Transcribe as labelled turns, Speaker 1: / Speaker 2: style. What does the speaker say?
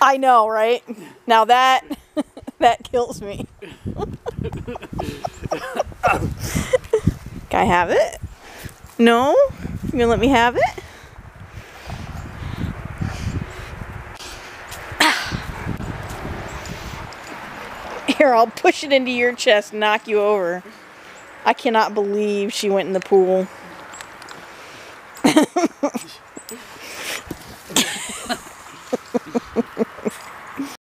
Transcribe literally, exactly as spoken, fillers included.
Speaker 1: I know, right? Now that, that kills me. Can I have it? No? You gonna let me have it? Here, I'll push it into your chest and knock you over. I cannot believe she went in the pool.